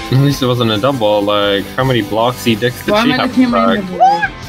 At least it wasn't a double. Like, how many Bloxy dicks did Why she am I have looking to at my back? inventory?